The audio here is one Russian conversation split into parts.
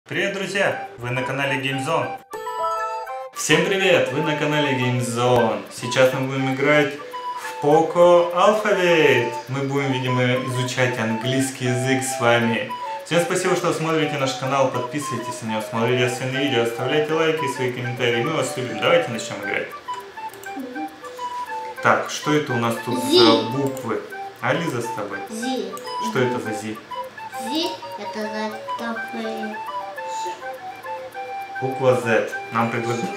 Привет, друзья! Вы на канале GameZone. Всем привет! Вы на канале GameZone. Сейчас мы будем играть в Poco Alphabet. Мы будем, видимо, изучать английский язык с вами. Всем спасибо, что смотрите наш канал. Подписывайтесь на него, смотрите остальные видео, оставляйте лайки и свои комментарии. Мы вас любим. Давайте начнем играть. Так, что это у нас тут за буквы? А Лиза с тобой? Зи. Что это за Зи? Зи это за такое. Буква Z. Нам предлагают.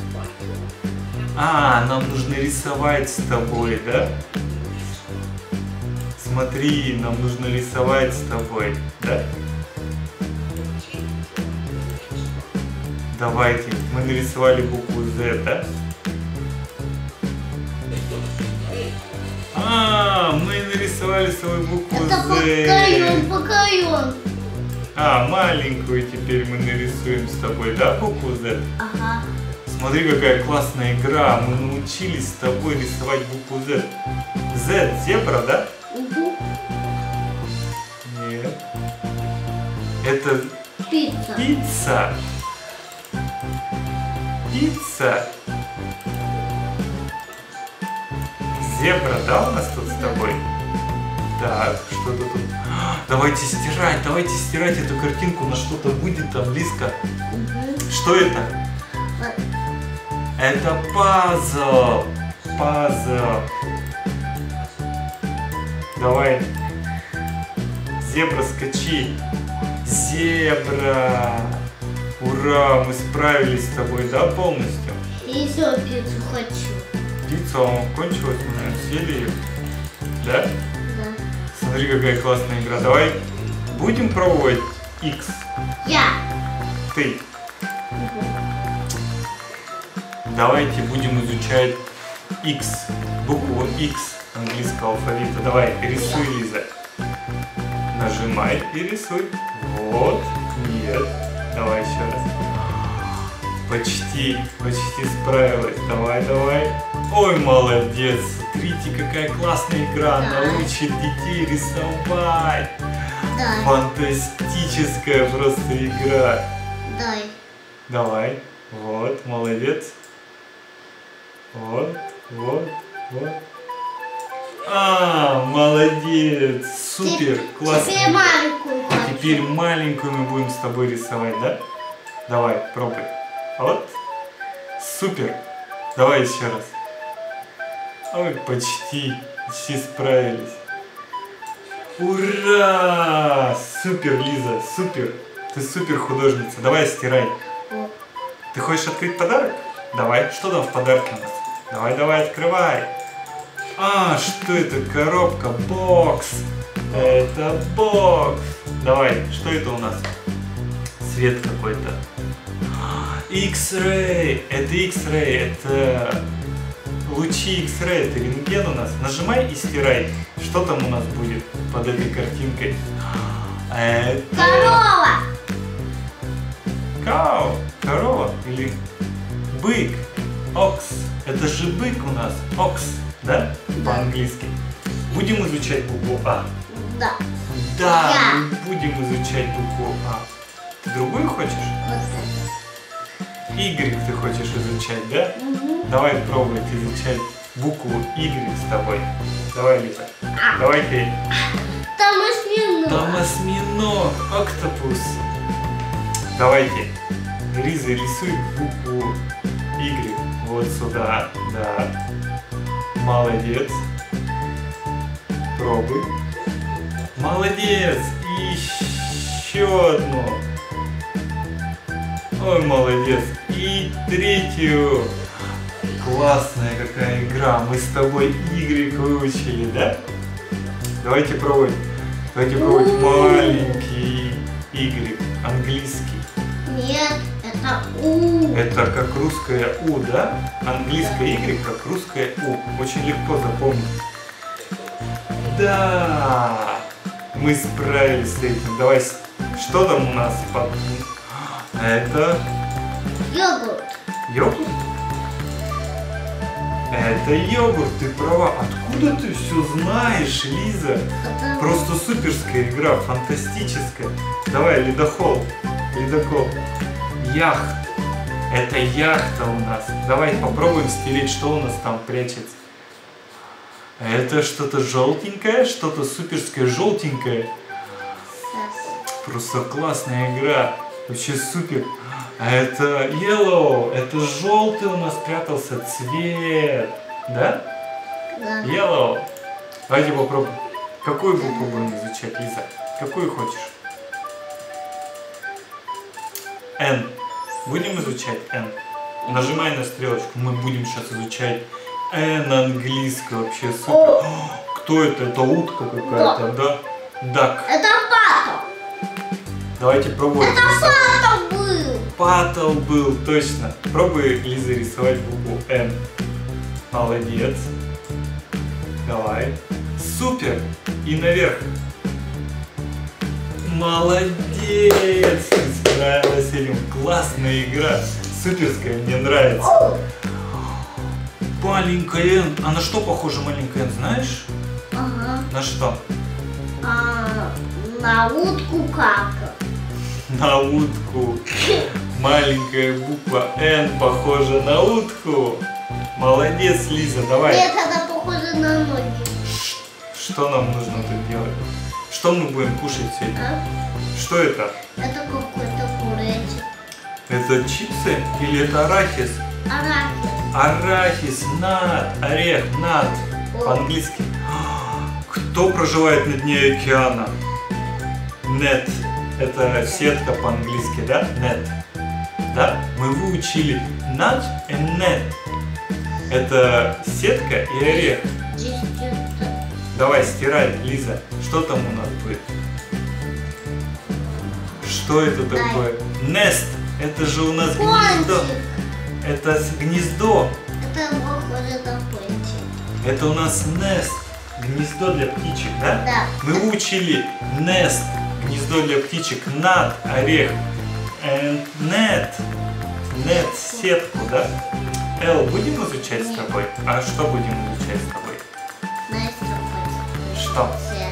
Нам нужно рисовать с тобой, да? Смотри, нам нужно рисовать с тобой, да? Давайте, мы нарисовали букву Z, да? Мы нарисовали свою букву Это Z. покаён. Маленькую теперь мы нарисуем с тобой, да, букву Z? Ага. Смотри, какая классная игра. Мы научились с тобой рисовать букву Z. Z, зебра, да? Угу. Нет. Это Пицца. пицца. Пицца. Зебра, да, у нас тут с тобой? Так, что-то тут... Давайте стирать эту картинку, на что-то будет там близко. Угу. Что это? Это пазл. Пазл. Давай. Зебра, скачи. Зебра. Ура, мы справились с тобой, да, полностью? И еще пиццу хочу. Пицца кончилась, мы, наверное, съели ее. Да? Да. Смотри, какая классная игра. Давай будем пробовать X. Я. Ты. Угу. Давайте будем изучать X. Букву X английского алфавита. Давай, рисуй, Лиза. Нажимай и рисуй. Вот. Нет. Давай еще раз. Почти справилась. Давай. Ой, молодец. Смотрите, какая классная игра. Да. Научит детей рисовать. Дай. Фантастическая просто игра. Дай. Давай. Вот, молодец. Вот. Молодец. Супер, классно. Теперь маленькую хочу. Теперь маленькую мы будем с тобой рисовать, да? Давай, пробуй. Вот. Супер. Давай еще раз. Ой, почти справились. Ура! Супер, Лиза, супер. Ты супер художница. Давай стирай. Вот. Ты хочешь открыть подарок? Давай. Что там в подарке у нас? Давай, открывай. Что это? Коробка, бокс. Это бокс. Давай, что это у нас? Свет какой-то. X-ray. Это X-ray. Это лучи X-ray. Это рентген у нас. Нажимай и стирай. Что там у нас будет под этой картинкой? Это... Корова. Cow. Корова или бык. Ox. Это же бык у нас. Ox. Да? По-английски. Будем изучать букву А? Да. Да, Я. мы будем изучать букву А. Ты другую хочешь? Вот это. Y ты хочешь изучать, да? Угу. Давай пробовать изучать букву Y с тобой. Давай, Лиза. Давай ты. Там осьминог. Там осьминог, октопус. Давайте. Лиза, рисуй букву Y. Вот сюда. Да. Молодец. Пробуй. Молодец. И еще одну. Ой, молодец. И третью. Классная какая игра. Мы с тобой Y выучили, да? Давайте пробовать. Маленький Y. Английский. Нет, это У. Это как русское У, да? Английское Y как русское У. Очень легко запомнить. Да! Мы справились с этим. Давай, что там у нас под... Это... Йогурт. Йогурт? Это йогурт, ты права. Откуда ты все знаешь, Лиза? Потому Просто суперская игра, фантастическая. Давай, ледохол. Ледокол. Яхт. Это яхта у нас. Давай попробуем стереть, что у нас там прячется. Это что-то желтенькое, что-то суперское желтенькое. Просто классная игра. Вообще супер. А это yellow. Это желтый у нас прятался цвет. Да? Да. Yellow. Давайте попробуем. Какую букву будем изучать, Лиза? Какую хочешь? N. Будем изучать N? Нажимай на стрелочку. Мы будем сейчас изучать N английское. Вообще супер. О, кто это? Это утка какая-то, да? Duck. Это папа. Давайте пробовать. Это папа был. Паттл был, точно. Пробуй, Лиза, рисовать букву N. Молодец. Давай. Супер. И наверх. Молодец. Ты справилась с этим. Классная игра. Суперская, мне нравится. Маленькая N. А на что похожа маленькая N, знаешь? Ага. На что? На утку кака. На утку. Маленькая буква N похожа на утку. Молодец, Лиза, давай. Нет, она похожа на ноги. Что нам нужно тут делать? Что мы будем кушать сегодня? А? Что это? Это какой-то куречек. Это чипсы или это арахис? Арахис. Арахис, нат, орех, нат. По-английски. Кто проживает на дне океана? Net. Это сетка по-английски, да? Net. Да? Мы выучили nut и net. Это сетка и орех. Давай, стирай, Лиза. Что там у нас будет? Что это такое? Nest. Это же у нас гнездо. Пончик. Это гнездо. Это похоже на пончик. Это у нас nest. Гнездо для птичек, да? Да. Мы выучили nest. Гнездо для птичек. Nut, орех. And net. Net, сетку, да? Эл, будем изучать с тобой? А что будем изучать с тобой? Что?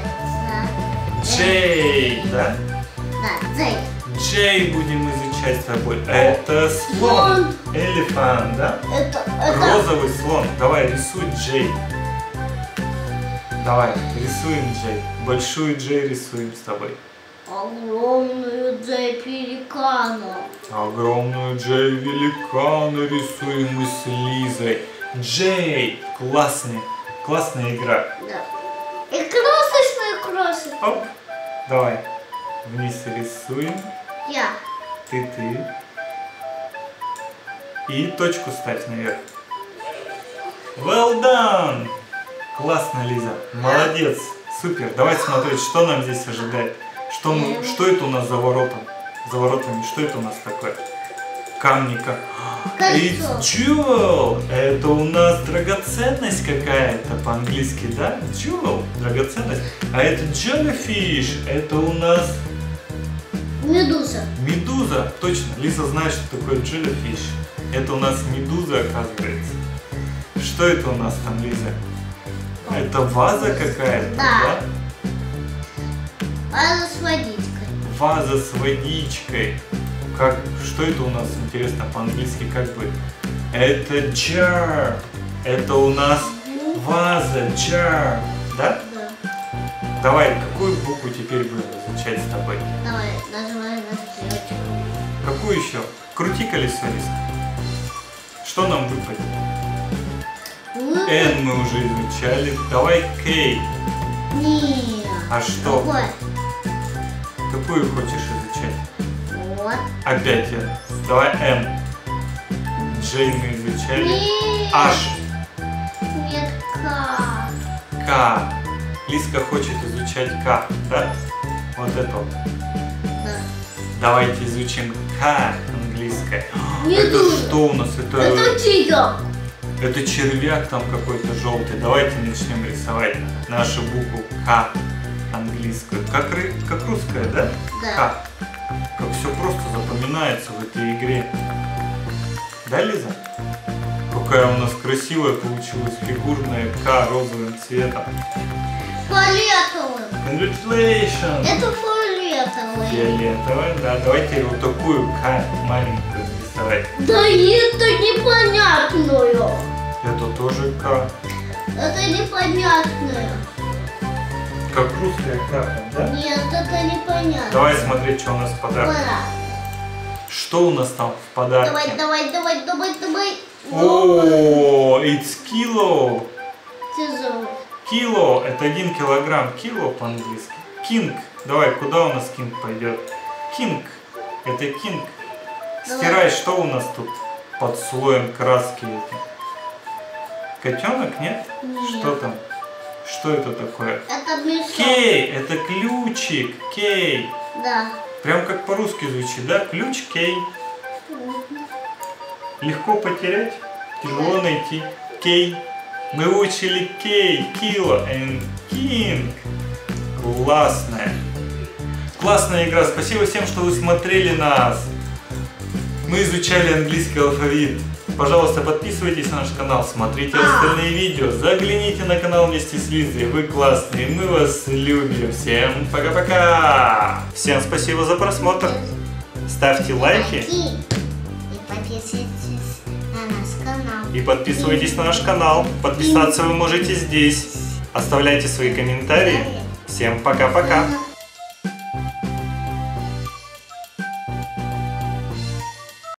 Джей, да? Да, Джей. Джей будем изучать с тобой. Это слон. Элефант, да? Это Розовый слон. Давай, рисуй Джей. Давай, рисуем Джей. Большую Джей рисуем с тобой. огромную Джей пеликана. Огромную Джей великана рисуем мы с Лизой. Джей. Классная игра. Да. И крошечные. Оп. Давай. Вниз рисуем. Я. Ты. И точку ставь наверх. Well done! Классно, Лиза. Молодец. Супер. Давай смотреть, что нам здесь ожидает. Что это у нас за воротами? За воротами. Что это у нас такое? Камни как. It's jewel. Это у нас драгоценность какая-то по-английски, да? Jewel. Драгоценность. А это jellyfish. Это у нас... Медуза. Медуза. Точно. Лиза знает, что такое jellyfish. Это у нас медуза, оказывается. Что это у нас там, Лиза? Это ваза какая-то, Да. да? Ваза с водичкой. Ваза с водичкой. Что это у нас, интересно, по-английски как будет? Это jar. Это у нас ваза, jar. Да? Да. Давай, какую букву теперь будем изучать с тобой? Давай, нажимай на стрелочку. Какую еще? Крути колесо, Лиза. Что нам выпадет? N мы уже изучали. Давай K. Нет. А что? Какой? Какую хочешь изучать? Вот. Опять N. Давай M. J мы изучали. Нет. H. Нет, как? К. Лизка хочет изучать К, да? Вот это вот. Да. Давайте изучим К английское. Медуза. Это что у нас? Это тигр. Это червяк там какой-то желтый. Давайте начнем рисовать нашу букву К английскую. Как русская, да? Да. К. Как все просто запоминается в этой игре. Да, Лиза? Какая у нас красивая получилась фигурная К розовым цветом. Фиолетовым. Congratulations! Это фиолетовый. фиолетовый. Фиолетовый, да. Давайте вот такую маленькую рисовать. Да это непонятную. Это тоже К. Это непонятное. Как русская карта, да? Нет, это непонятно. Давай смотреть, что у нас в подарке. Что у нас там в подарке? Давай. О, it's kilo. Тяжелый. Кило, это 1 килограмм. Кило по-английски. Кинг. Давай, куда у нас кинг пойдет? Кинг. Это кинг. Стирай, что у нас тут под слоем краски эти? Котенок, нет? Нет. Что там? Что это такое? Это мешок. Кей, это ключик. Кей. Да. Прям как по-русски звучит, да? Ключ кей. Легко потерять, тяжело найти. Кей. Мы учили кей, кило и кинг. Классная. Классная игра. Спасибо всем, что вы смотрели нас. Мы изучали английский алфавит. Пожалуйста, подписывайтесь на наш канал, смотрите остальные видео, загляните на канал вместе с Лизой. Вы классные, мы вас любим. Всем пока-пока. Всем спасибо за просмотр. Ставьте лайки. И подписывайтесь на наш канал. И подписывайтесь на наш канал. Подписаться вы можете здесь. Оставляйте свои комментарии. Всем пока-пока.